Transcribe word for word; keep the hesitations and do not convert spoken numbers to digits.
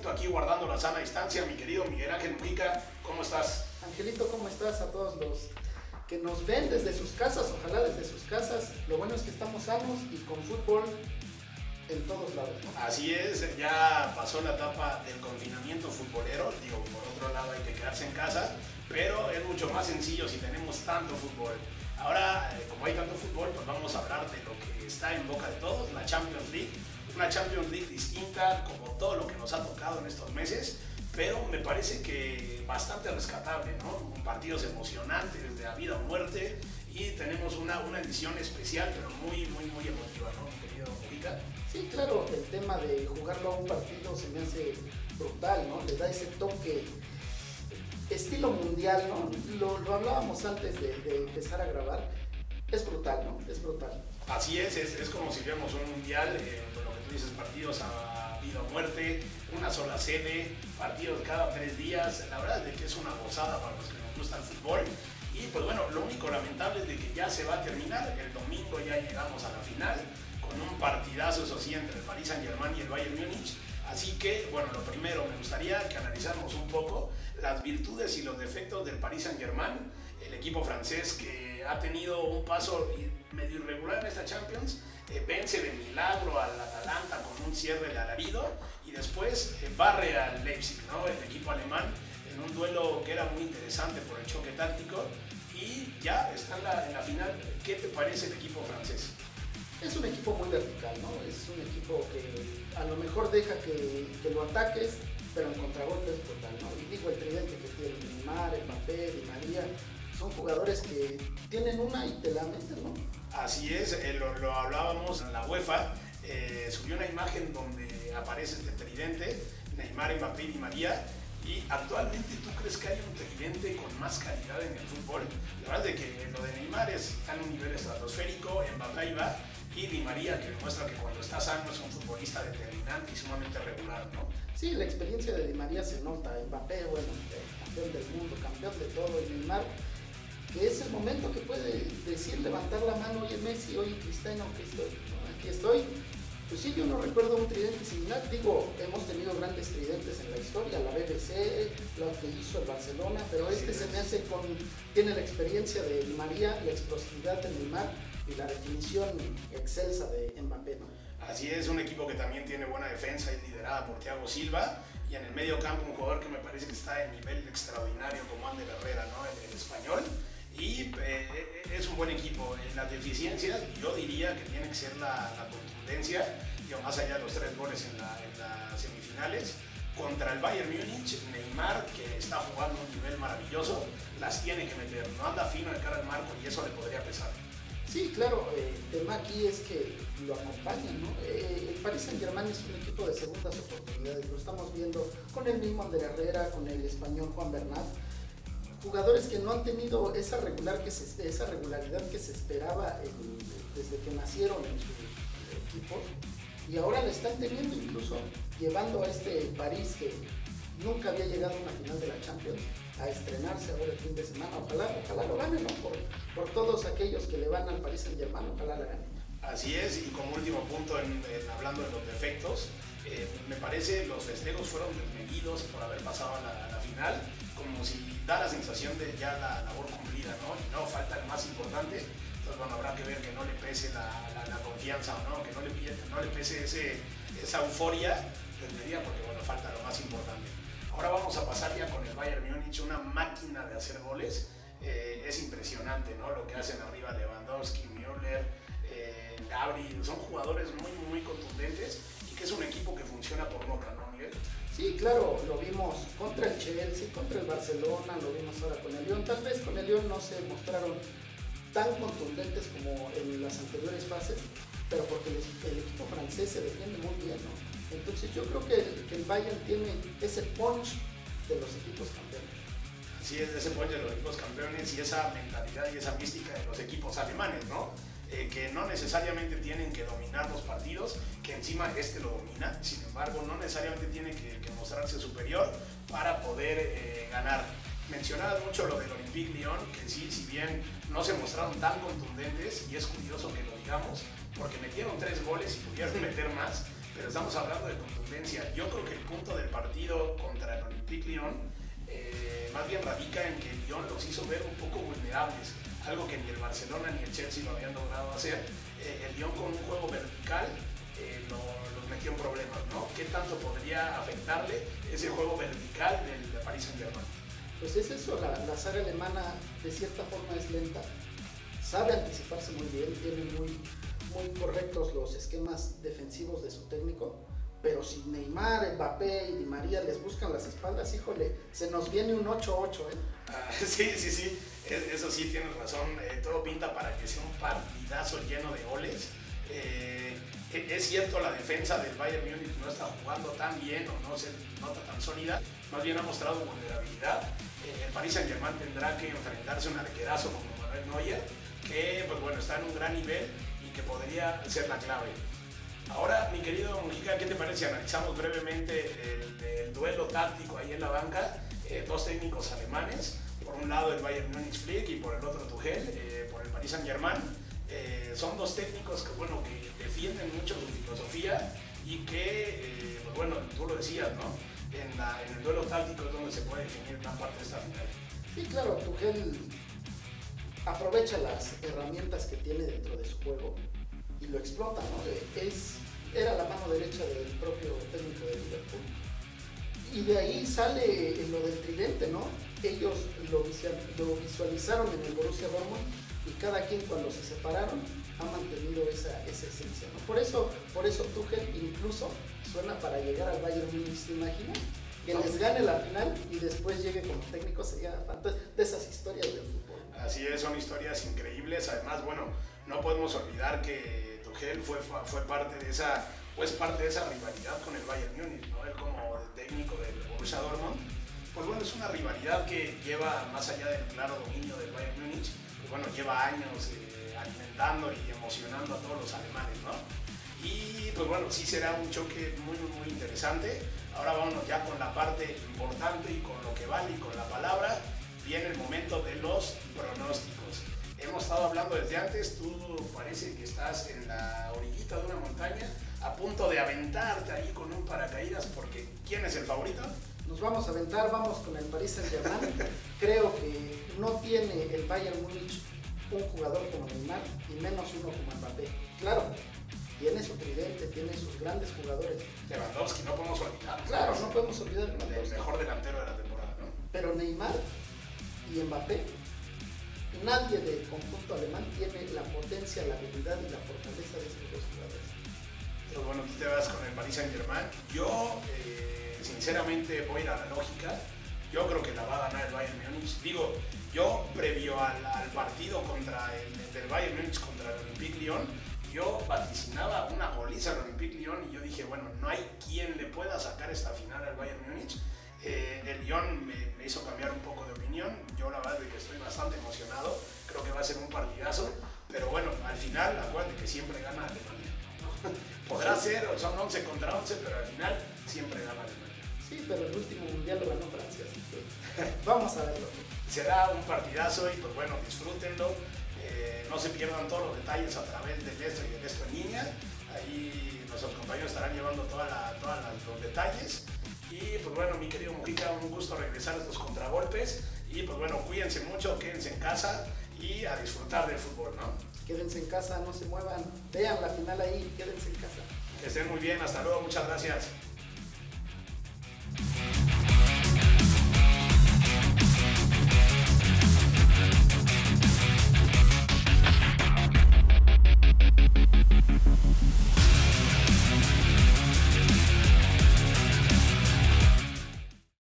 poquito aquí guardando la sana distancia. Mi querido Miguel Ángel Mujica, ¿cómo estás? Angelito, ¿cómo estás? A todos los que nos ven desde sus casas, ojalá desde sus casas. Lo bueno es que estamos sanos y con fútbol en todos lados, ¿no? Así es, ya pasó la etapa del confinamiento futbolero. Digo, por otro lado hay que quedarse en casa, pero es mucho más sencillo si tenemos tanto fútbol. Ahora, eh, como hay tanto fútbol, pues vamos a hablar de lo que está en boca de todos, la Champions League. Una Champions League distinta, como todo lo que nos ha tocado en estos meses, pero me parece que bastante rescatable, ¿no? Con partidos emocionantes, de a vida o muerte, y tenemos una, una edición especial, pero muy, muy, muy emotiva, ¿no, mi querido Mujica? Sí, claro, el tema de jugarlo a un partido se me hace brutal, ¿no? Le da ese toque estilo mundial, ¿no? Lo, lo hablábamos antes de, de empezar a grabar. Es brutal, ¿no? Es brutal. Así es, es, es como si viéramos un mundial, eh, con lo que tú dices, partidos a vida o muerte, una sola sede, partidos cada tres días. La verdad es de que es una gozada para los que nos gusta el fútbol. Y pues bueno, lo único lamentable es de que ya se va a terminar. El domingo ya llegamos a la final, con un partidazo, eso sí, entre el Paris Saint-Germain y el Bayern Múnich. Así que, bueno, lo primero, me gustaría que analizáramos un poco las virtudes y los defectos del Paris Saint-Germain, el equipo francés que ha tenido un paso medio irregular en esta Champions, eh, vence de milagro al Atalanta con un cierre de alarido y después eh, barre al Leipzig, ¿no? El equipo alemán, en un duelo que era muy interesante por el choque táctico, y ya está en la, en la final. ¿Qué te parece el equipo francés? Es un equipo muy vertical, ¿no? Es un equipo que a lo mejor deja que, que lo ataques, pero en contragolpe es total, ¿no? Y digo, el tridente que tiene Neymar, Mbappé, Di María, son jugadores que tienen una y te la meten, ¿no? Así es, eh, lo, lo hablábamos en la UEFA, eh, subió una imagen donde aparece este tridente, Neymar, Mbappé y Di María, y actualmente ¿tú crees que hay un tridente con más calidad en el fútbol? La verdad es que lo de Neymar está en un nivel estratosférico, Mbappé ahí va, y Di María, que demuestra que cuando está sano es un futbolista determinante y sumamente regular, ¿no? Sí, la experiencia de Di María se nota. Mbappé, bueno, campeón del mundo, campeón de todo, y Neymar, que es el momento que puede decir, levantar la mano, oye Messi, oye Cristiano, aquí estoy, ¿no? Aquí estoy. Pues sí, yo no recuerdo un tridente similar. Digo, hemos tenido grandes tridentes en la historia, la B B C, lo que hizo el Barcelona, pero este se me hace con, tiene la experiencia de Di María, la explosividad de Neymar y la definición excelsa de Mbappé, ¿no? Así es, un equipo que también tiene buena defensa y liderada por Thiago Silva, y en el medio campo un jugador que me parece que está en nivel extraordinario como Ander Herrera, ¿no? El, el español, y eh, es un buen equipo. En las deficiencias yo diría que tiene que ser la, la contundencia, digo, más allá de los tres goles en, la, en las semifinales. Contra el Bayern Múnich, Neymar, que está jugando a un nivel maravilloso, las tiene que meter, no anda fino de cara al marco y eso le podría pesar. Sí, claro, eh, el tema aquí es que lo acompañan, ¿no? Eh, el Paris Saint-Germain es un equipo de segundas oportunidades, lo estamos viendo con el mismo Ander Herrera, con el español Juan Bernat, jugadores que no han tenido esa, regular que se, esa regularidad que se esperaba en, desde que nacieron en su equipo, y ahora la están teniendo, incluso llevando a este París que nunca había llegado a una final de la Champions, a estrenarse ahora el fin de semana. Ojalá, ojalá lo ganen, ¿no? Por, por todos aquellos que le van al Paris Saint-Germain, ojalá la ganen. Así es, y como último punto, en, en, hablando de los defectos, eh, me parece los festejos fueron desmedidos por haber pasado a la, a la final, como si da la sensación de ya la labor cumplida, ¿no? Y no, falta el más importante. Entonces, bueno, habrá que ver que no le pese la, la, la confianza, ¿no? Que no le, no le pese ese, esa euforia del día, porque bueno, falta lo más importante. Ahora vamos a pasar ya con el Bayern Múnich, una máquina de hacer goles. Eh, es impresionante, ¿no? Lo que hacen arriba Lewandowski, Müller, eh, Gabri, son jugadores muy, muy contundentes, y que es un equipo que funciona por nota, ¿no, Miguel? Sí, claro, lo vimos contra el Chelsea, contra el Barcelona, lo vimos ahora con el Lyon. Tal vez con el Lyon no se mostraron tan contundentes como en las anteriores fases, pero porque el, el equipo francés se defiende muy bien, ¿no? Entonces yo creo que el, que el Bayern tiene ese punch de los equipos campeones. Sí, es ese punch de los equipos campeones y esa mentalidad y esa mística de los equipos alemanes, ¿no? Eh, que no necesariamente tienen que dominar los partidos, que encima este lo domina, sin embargo no necesariamente tiene que, que mostrarse superior para poder eh, ganar. Mencionabas mucho lo del Olympique Lyon, que sí, si bien no se mostraron tan contundentes, y es curioso que lo digamos, porque metieron tres goles y pudieron meter más, pero estamos hablando de contundencia. Yo creo que el punto del partido contra el Olympique Lyon eh, más bien radica en que Lyon los hizo ver un poco vulnerables, algo que ni el Barcelona ni el Chelsea lo habían logrado hacer. Eh, el Lyon con un juego vertical eh, lo, los metió en problemas, ¿no? ¿Qué tanto podría afectarle ese juego vertical del de Paris Saint-Germain? Pues es eso, la, la saga alemana de cierta forma es lenta, sabe anticiparse muy bien, tiene muy, muy correctos los esquemas defensivos de su técnico, pero si Neymar, Mbappé y Di María les buscan las espaldas, híjole, se nos viene un ocho ocho, ¿eh? Ah, sí, sí, sí, eso sí tienes razón, eh, todo pinta para que sea un partidazo lleno de goles. Eh, es cierto, la defensa del Bayern Múnich no está jugando tan bien o no se nota tan sólida, más bien ha mostrado vulnerabilidad. Eh, el Paris Saint-Germain tendrá que enfrentarse a un arquerazo como Manuel Neuer, que pues bueno, está en un gran nivel y que podría ser la clave. Ahora, mi querido Mujica, ¿qué te parece si analizamos brevemente el, el duelo táctico ahí en la banca? Eh, dos técnicos alemanes, por un lado el Bayern Múnich Flick y por el otro Tuchel, eh, por el Paris Saint-Germain. Eh, son dos técnicos que, bueno, que defienden mucho su filosofía y que, eh, pues bueno, tú lo decías, ¿no? En, la, en el duelo táctico es donde se puede definir gran parte de esta final. Sí, claro, Tuchel aprovecha las herramientas que tiene dentro de su juego y lo explota, ¿no? Es, era la mano derecha del propio técnico de Liverpool. Y de ahí sale lo del tridente, ¿no? Ellos lo, visual, lo visualizaron en el Borussia Dortmund y cada quien cuando se separaron ha mantenido esa, esa esencia, ¿no? Por eso, por eso Tuchel incluso suena para llegar al Bayern Múnich, ¿te imaginas? Que les gane la final y después llegue como técnico, sería fantástico, de esas historias del fútbol. Así es, son historias increíbles. Además, bueno, no podemos olvidar que Tuchel fue, fue parte de esa, pues parte de esa rivalidad con el Bayern Múnich, ¿no? Él como técnico del Borussia Dortmund, pues bueno, es una rivalidad que lleva más allá del claro dominio del Bayern Múnich, pues bueno, lleva años eh, alimentando y emocionando a todos los alemanes, ¿no? Y pues bueno, sí será un choque muy, muy, muy interesante. Ahora vámonos ya con la parte importante y con lo que vale y con la palabra. Viene el momento de los pronósticos. Hemos estado hablando desde antes, tú parece que estás en la orillita de una montaña, a punto de aventarte ahí con un paracaídas, porque ¿quién es el favorito? Nos vamos a aventar, vamos con el Paris Saint-Germain. Creo que no tiene el Bayern Múnich un jugador como Neymar y menos uno como Mbappé. Claro, tiene su tridente, tiene sus grandes jugadores. Lewandowski, no podemos olvidar. Claro, no podemos olvidar el mejor delantero de la temporada, ¿no? Pero Neymar y Mbappé, nadie del conjunto alemán tiene la potencia, la habilidad y la fortaleza de esos dos jugadores. Pero bueno, tú te vas con el Paris Saint-Germain. Yo, eh, sinceramente, voy a ir a la lógica. Yo creo que la va a ganar el Bayern Múnich. Digo, yo, previo al, al partido contra el, del Bayern Múnich contra el Olympique Lyon, yo vaticinaba una goliza al Olympique Lyon y yo dije, bueno, no hay quien le pueda sacar esta final al Bayern Múnich. Eh, el Lyon me, me hizo cambiar un poco de opinión. Yo la verdad es que estoy bastante emocionado. Creo que va a ser un partidazo. Pero bueno, al final, acuérdate que siempre gana Alemania, ¿no? Podrá ser, son once contra once, pero al final siempre gana Alemania. Sí, pero el último mundial lo ganó Francia, así que vamos a verlo. Será un partidazo y pues bueno, disfrútenlo. Eh, no se pierdan todos los detalles a través del Esto y del Esto en línea. Ahí nuestros compañeros estarán llevando todos toda los detalles. Y pues bueno, mi querido Mujica, un gusto regresar a estos contragolpes. Y pues bueno, cuídense mucho, quédense en casa y a disfrutar del fútbol, ¿no? Quédense en casa, no se muevan. Vean la final ahí, quédense en casa. Que estén muy bien, hasta luego, muchas gracias.